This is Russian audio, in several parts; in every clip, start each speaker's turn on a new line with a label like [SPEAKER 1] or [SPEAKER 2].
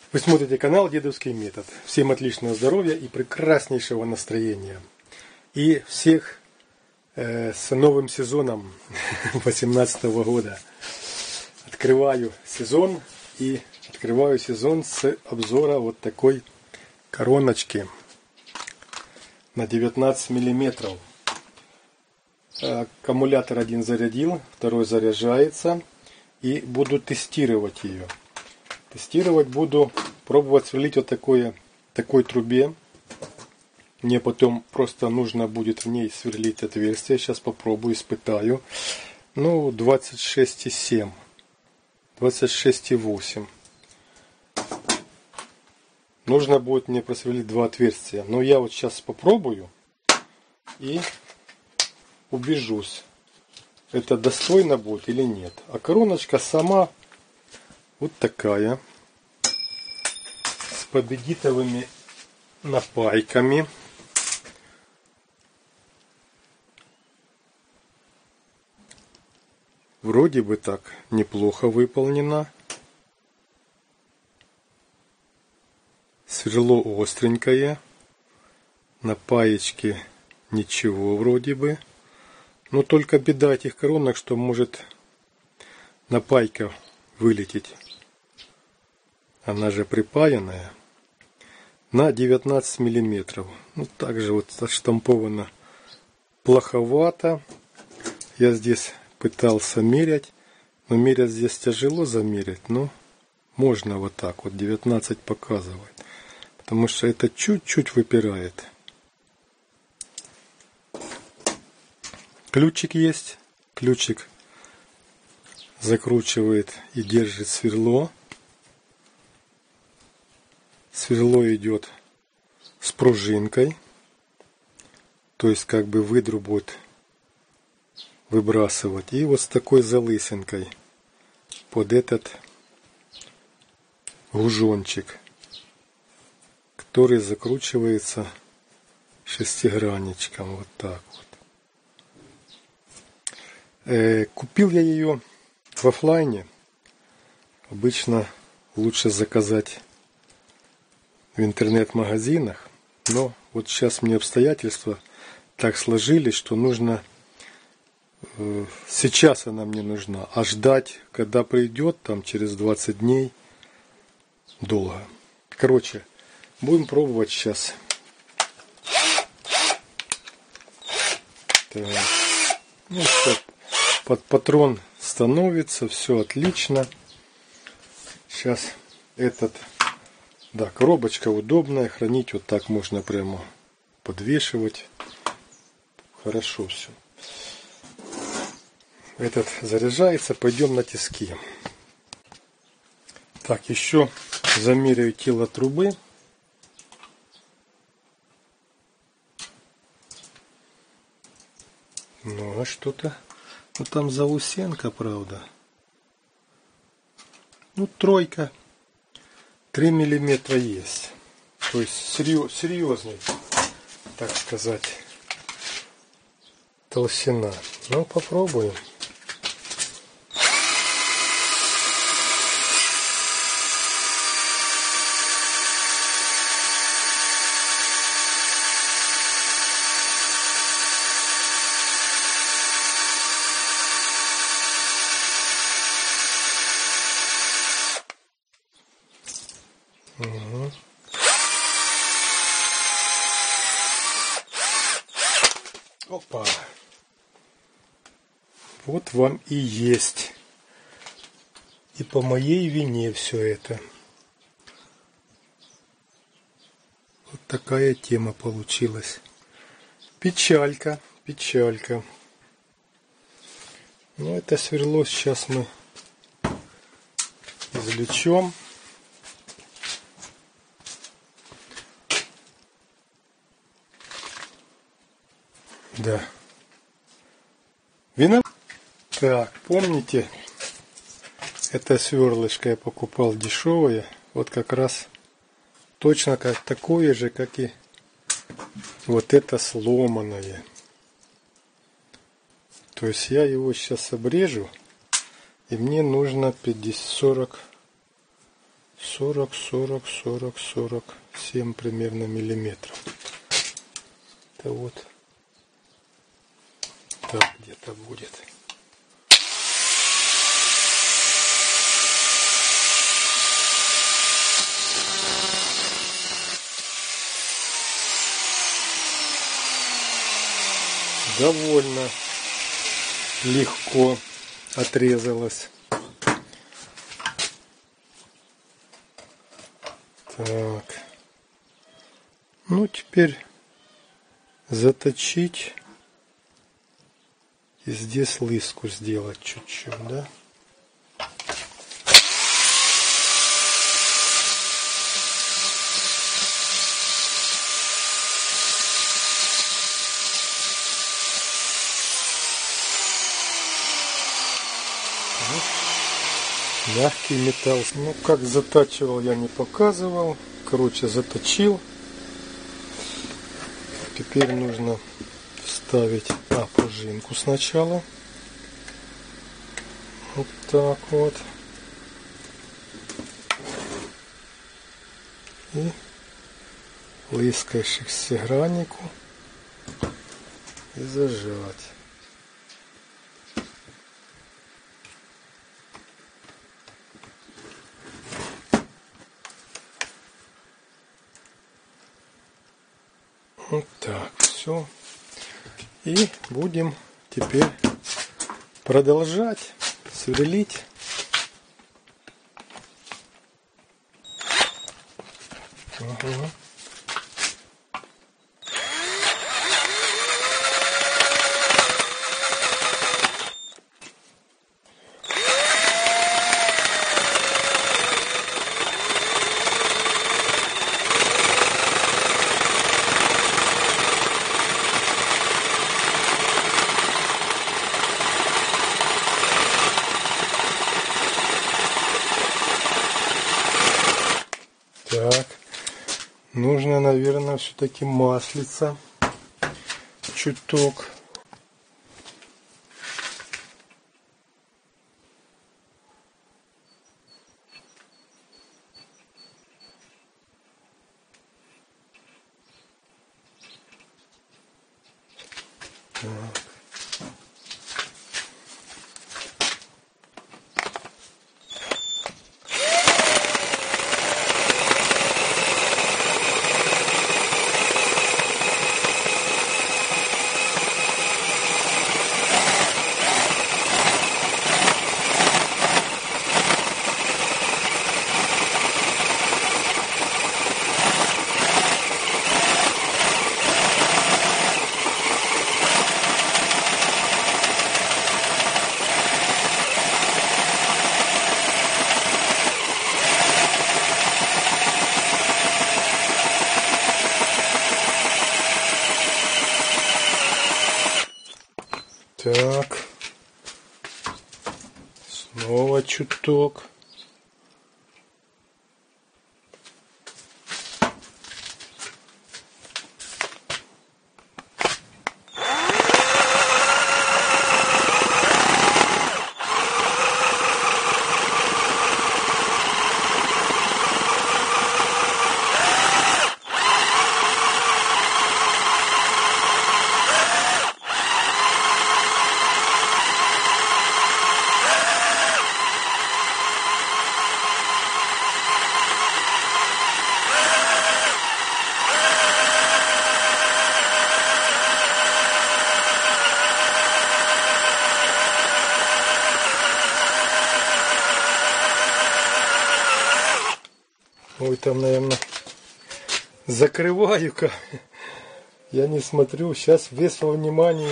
[SPEAKER 1] Вы смотрите канал Дедовский метод. Всем отличного здоровья и прекраснейшего настроения. И всех с новым сезоном 2018 года. Открываю сезон с обзора вот такой короночки на 19 миллиметров. Аккумулятор один зарядил, второй заряжается. И буду тестировать ее. Тестировать буду, пробовать сверлить вот такой трубе. Мне потом просто нужно будет в ней сверлить отверстие. Сейчас попробую, испытаю. Ну, 26,7. 26,8. Нужно будет мне просверлить два отверстия. Но я вот сейчас попробую и убежусь, это достойно будет или нет. А короночка сама вот такая, с победитовыми напайками. Вроде бы так неплохо выполнена. Сверло остренькое. Напаечки ничего вроде бы. Но только беда этих коронок, что может напайка вылететь. Она же припаянная на 19 миллиметров. Ну, также вот заштамповано плоховато. Я здесь пытался мерять. Но мерять здесь тяжело замерить. Но можно вот так вот 19 показывать. Потому что это чуть-чуть выпирает. Ключик есть. Ключик закручивает и держит сверло. Сверло идет с пружинкой. То есть как бы выдру будет выбрасывать. И вот с такой залысинкой под этот гужончик, который закручивается шестигранничком. Вот так вот. Купил я ее в офлайне. Обычно лучше заказать в интернет-магазинах. Но вот сейчас мне обстоятельства так сложились, что нужно... Сейчас она мне нужна. А ждать, когда придет, там через 20 дней, долго. Короче, будем пробовать сейчас. Так. Ну что, под патрон становится, все отлично. Сейчас этот, да, коробочка удобная, хранить вот так можно прямо подвешивать. Хорошо все. Этот заряжается, пойдем на тиски. Так, еще замеряю тело трубы. Ну, а что-то... Ну, там заусенка, правда. Ну, тройка. 3 миллиметра есть. То есть, серьезный, так сказать, толщина. Ну, попробуем. Угу. Опа. Вот вам и есть. И по моей вине все это. Вот такая тема получилась. Печалька, печалька. Ну, это сверло сейчас мы извлечем. Да. Вино. Так, помните, это сверлышко я покупал дешевое. Вот как раз точно как такое же, как и вот это сломанное. То есть я его сейчас обрежу. И мне нужно 40 47 примерно миллиметров. Это вот так где-то будет. Довольно легко отрезалось. Так. Ну, теперь заточить и здесь лыску сделать чуть-чуть, да? Мягкий металл. Ну, как затачивал, я не показывал. Короче, заточил. Теперь нужно вставить пружинку сначала. Вот так вот. И лыской шестиграннику и зажать. Вот так, все. И будем теперь продолжать сверлить. Ага. Так, нужно, наверное, все-таки маслица чуток. Так. Так, снова чуток. Ой, там, наверное, закрываю-ка. Я не смотрю. Сейчас весь во внимании.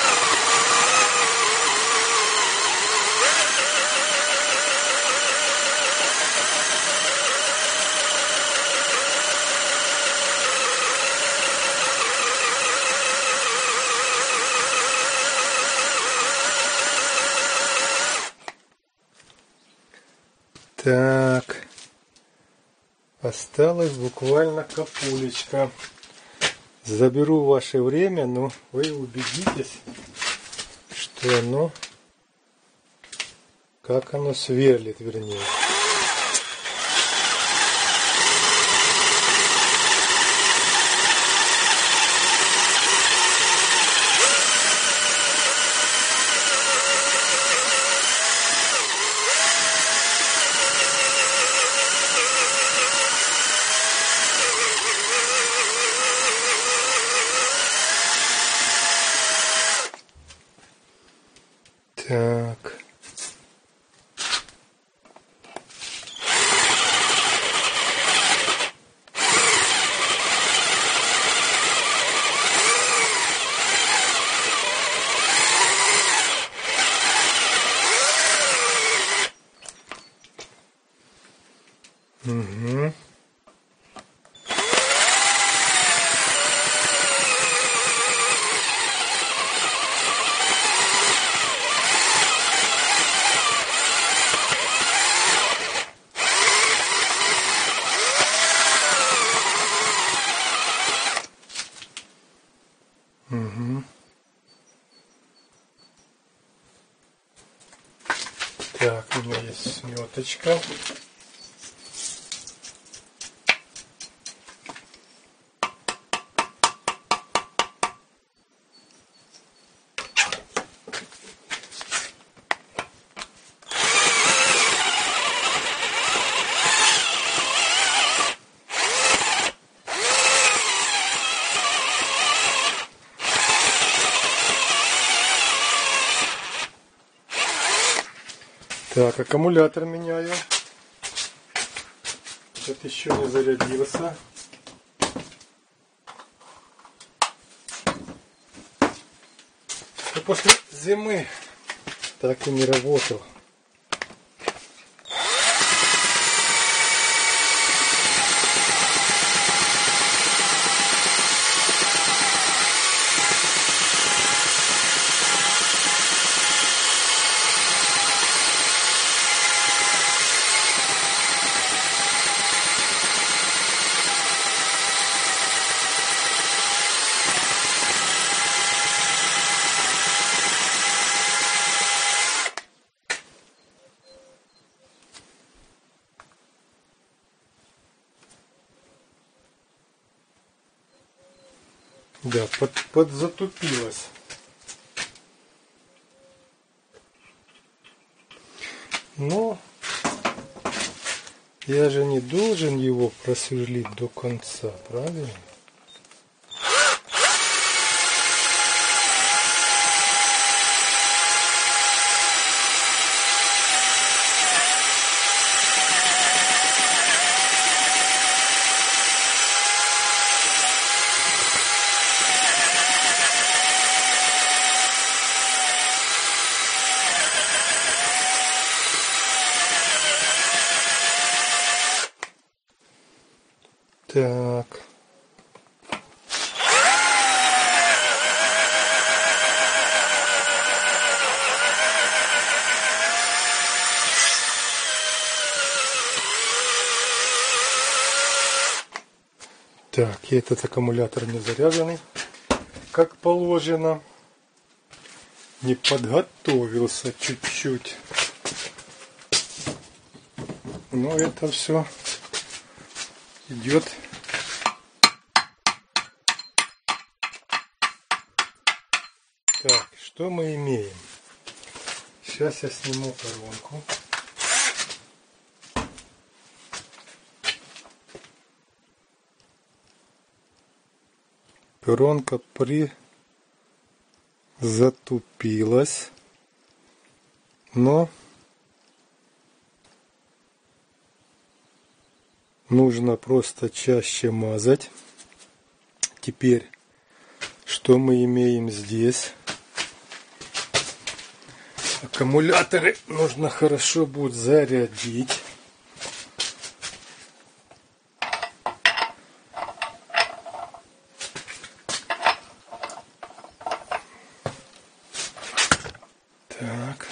[SPEAKER 1] Так. Осталось буквально капулечка. Заберу ваше время, но вы убедитесь, что оно, как оно сверлит, вернее. Угу. Угу. Так, у меня есть сметочка. Так, аккумулятор меняю. Этот еще не зарядился. И после зимы так и не работал. Да, подзатупилось. Но я же не должен его просверлить до конца, правильно? Так. Так, и этот аккумулятор не заряженный, как положено. Не подготовился чуть-чуть. Но это все идет. Так, что мы имеем? Сейчас я сниму коронку. Коронка затупилась, но нужно просто чаще мазать. Теперь, что мы имеем здесь? Аккумуляторы нужно хорошо будет зарядить. Так.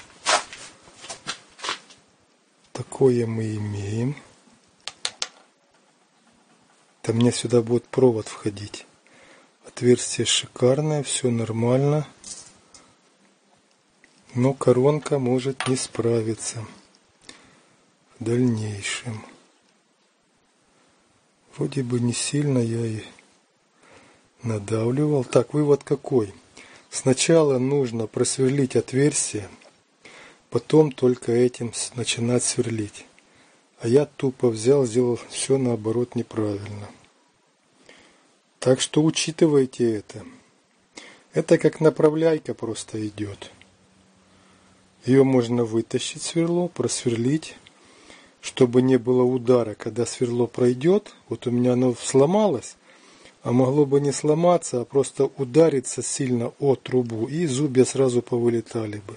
[SPEAKER 1] Такое мы имеем. Там мне сюда будет провод входить. Отверстие шикарное, все нормально. Но коронка может не справиться в дальнейшем. Вроде бы не сильно я и надавливал. Так, вывод какой? Сначала нужно просверлить отверстие, потом только этим начинать сверлить. А я тупо взял, сделал все наоборот неправильно. Так что учитывайте это. Это как направляйка просто идет. Ее можно вытащить сверло, просверлить, чтобы не было удара, когда сверло пройдет. Вот у меня оно сломалось, а могло бы не сломаться, а просто удариться сильно о трубу, и зубья сразу повылетали бы.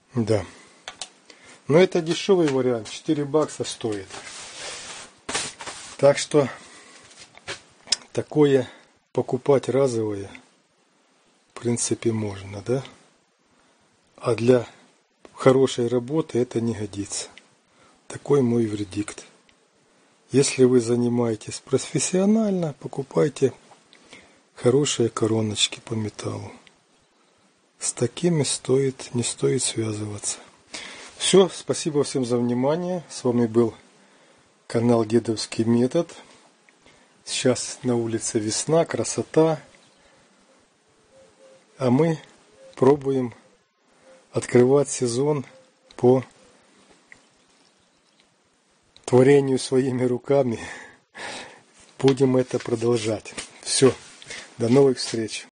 [SPEAKER 1] Да. Но это дешевый вариант, 4 бакса стоит. Так что такое покупать разовое в принципе можно, да? А для хорошей работы это не годится. Такой мой вердикт. Если вы занимаетесь профессионально, покупайте хорошие короночки по металлу. С такими не стоит связываться. Все, спасибо всем за внимание. С вами был канал Дедовский метод. Сейчас на улице весна, красота. А мы пробуем открывать сезон по творению своими руками. Будем это продолжать. Все, до новых встреч.